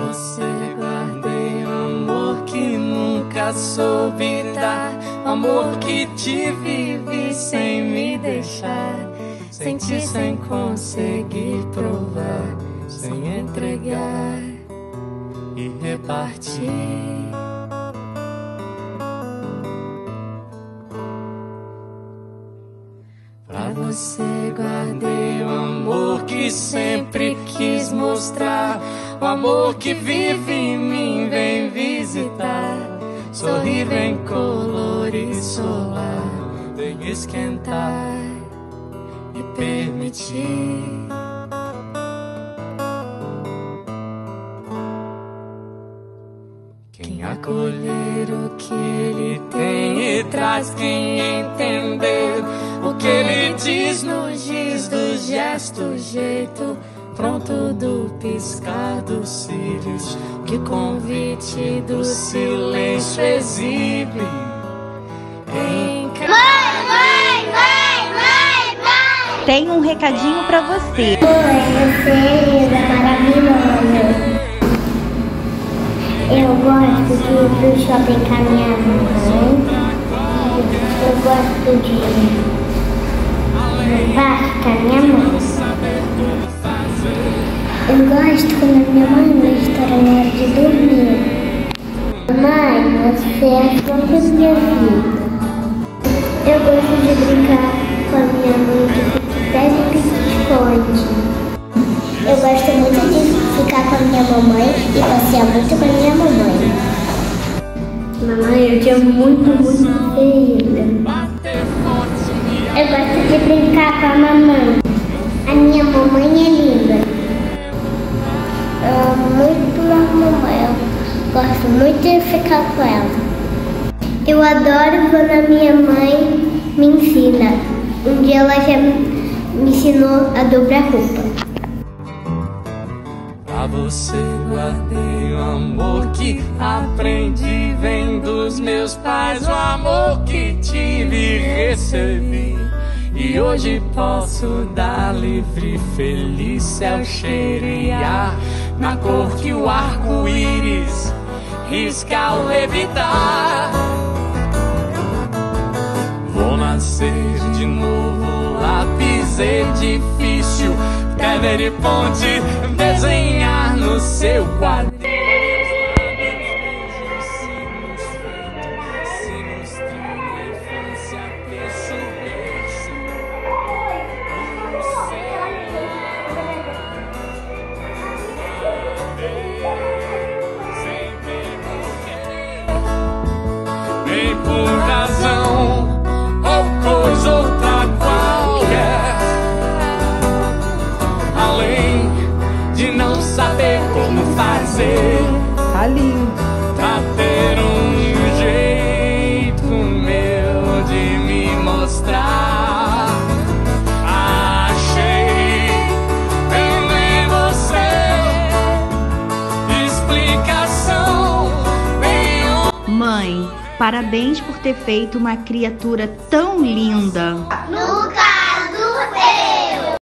você guardei um amor que nunca soube dar, um amor que te vivi sem me deixar, senti sem conseguir provar, sem entregar e repartir. Pra você guardei o amor que sempre quis mostrar, o amor que vive em mim, vem visitar, sorrir, vem colorir, solar, vem esquentar e permitir. Quem acolher o que ele tem e traz, quem entender o que ele diz no giz do gesto, jeito pronto do piscar dos cílios, que convite do silêncio exibe em Tem um recadinho pra você. Oi, você é linda, maravilhosa. Eu gosto de ir pro shopping com a minha mãe. Eu gosto de ir no parque com a minha mãe. Eu gosto quando a minha mãe me estoura na hora de dormir. Mãe, você é a flor da minha vida. Eu gosto de brincar com a minha mãe de pique-pega e pique-esconde. Eu gosto muito de ficar com a minha mamãe e passear muito com a minha mamãe. Mamãe, eu te amo muito, muito, querida. Eu gosto de brincar com a mamãe. A minha mamãe é linda. Eu amo muito a mamãe. Eu gosto muito de ficar com ela. Eu adoro quando a minha mãe me ensina. Um dia ela já me ensinou a dobrar roupa. Pra você guardei o amor que aprendi, vem dos meus pais, o amor que tive e recebi, e hoje posso dar livre, feliz, céu, cheiro e ar, na cor que o arco-íris risca ao levitar. Vou nascer de novo, lápis edifício, pedra e ponte, desenhar no seu quadro. Nem por razão ou coisa outra qualquer, além de não saber como fazer. Tá lindo. Pra ter um jeito meu de me mostrar, achei em você explicação. Mãe, parabéns por ter feito uma criatura tão linda. Nunca